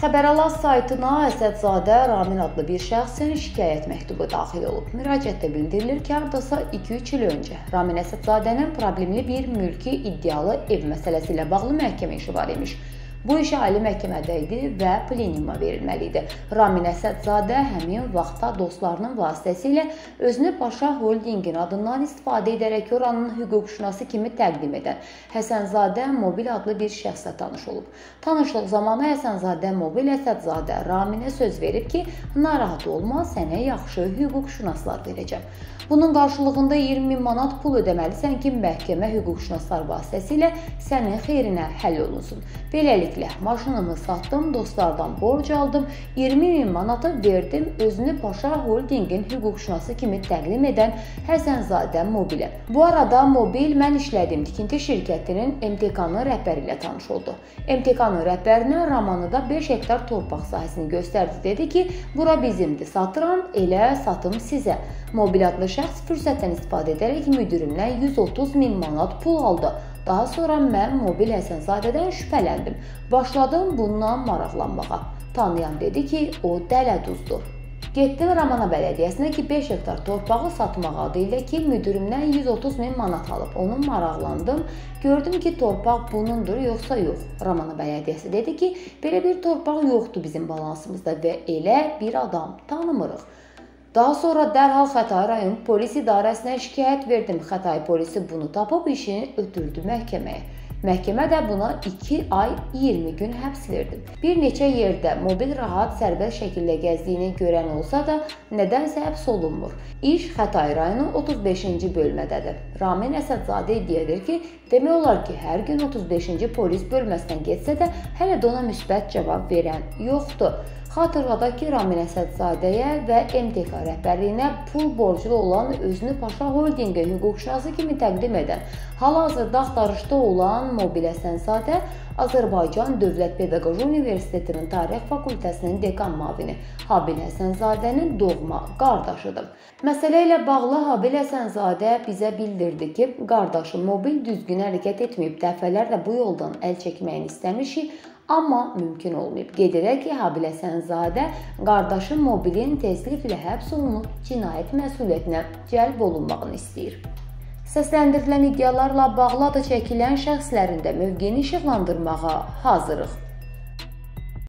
Xəbərəlas saytına Əsədzadə Ramin adlı bir şəxsin şikayət məktubu daxil olub. Müraciətdə bildirilir ki, hardasa 2-3 il öncə Ramin Əsədzadənin problemli bir mülki iddialı ev məsələsi ilə bağlı məhkəmə işi var imiş. Bu iş ali məhkəmədə idi və plenuma verilməli idi. Ramin Əsədzadə həmin vaxtda dostlarının vasitəsilə özünü Paşa Holdingin adından istifadə edərək oranın hüquqşünası kimi təqdim edən Həsənzadə Mobil adlı bir şəxslə tanış olub. Tanışlıq zamanı Həsənzadə Mobil Əsədzadə Raminə söz verib ki, narahat olma, sənə yaxşı hüquqşünaslar verəcəm. Bunun qarşılığında 20.000 manat pul ödəməlisən ki, məhkəmə hüquqşünaslar vasitəsilə sənin xeyrinə həll olunsun. Beləliklə, maşınımı satdım, dostlardan borc aldım, 20.000 manatı verdim özünü Paşa Holdingin hüquqşünası kimi təqdim edən Həsənzadə Mobilə. Bu arada Mobil mən işlədiyim tikinti şirkətinin MTK-nın rəhbəri ilə tanış oldu. MTK-nın rəhbərinə Ramanıda 5 hektar torpaq sahəsini göstərdi, dedi ki, bura bizimdir, satıram, elə satım sizə. Mobil adlı şəxs fürsətdən istifadə edərək müdürümdən 130.000 manat pul aldı. Daha sonra mən Mobil Həsənzadədən şübhələndim. Başladım bundan maraqlanmağa. Tanıyan dedi ki, o dələduzdur. Getdim Ramana bələdiyyəsinə ki, 5 hektar torpağı satmaq adı ilə ki, müdürümdən 130.000 manat alıb. Onun maraqlandım. Gördüm ki, torpaq bunundur, yoxsa yox. Ramana bələdiyyəsi dedi ki, belə bir torpaq yoxdur bizim balansımızda və elə bir adam tanımırıq. Daha sonra dərhal Xətai rayon polis idarəsinə şikayət verdim. Xətai polisi bunu tapıb işini ötürdü məhkəməyə. Məhkəmə də buna 2 ay 20 gün həbs verdi. Bir neçə yerdə Mobil rahat sərbəst şəkildə gəzdiyini görən olsa da nədənsə həbs olunmur. İş Xətai rayonu 35-ci bölmədədir. Ramin Əsədzadə iddia edir ki, demək olar ki, hər gün 35-ci polis bölməsindən getsə də hələ də ona müsbət cavab verən yoxdur. Xatırladaq ki, Ramin Əsədzadəyə və MTK rəhbərliyinə pul borclu olan özünü Paşa Holdingə hüquqşünası kimi təqdim edən, hal-hazırda axtarışda olan Mobil Həsənzadə Azərbaycan Dövlət Pedaqoji Universitetinin Tarix Fakültəsinin dekan müavini Habil Həsənzadənin doğma qardaşıdır. Məsələ ilə bağlı Habil Həsənzadə bizə bildirdi ki, qardaşı Mobil düzgün hərəkət etməyib, dəfələrlə bu yoldan əl çəkməyini istəmişik, amma mümkün olmayıb. Qeyd edək ki, Habil Həsənzadə qardaşı Mobilin tezliklə həbs olunub cinayət məsuliyyətinə cəlb olunmağını istəyir. Səsləndirilən iddialarla bağlı adı çəkilən şəxslərin də mövqeyini işıqlandırmağa hazırıq.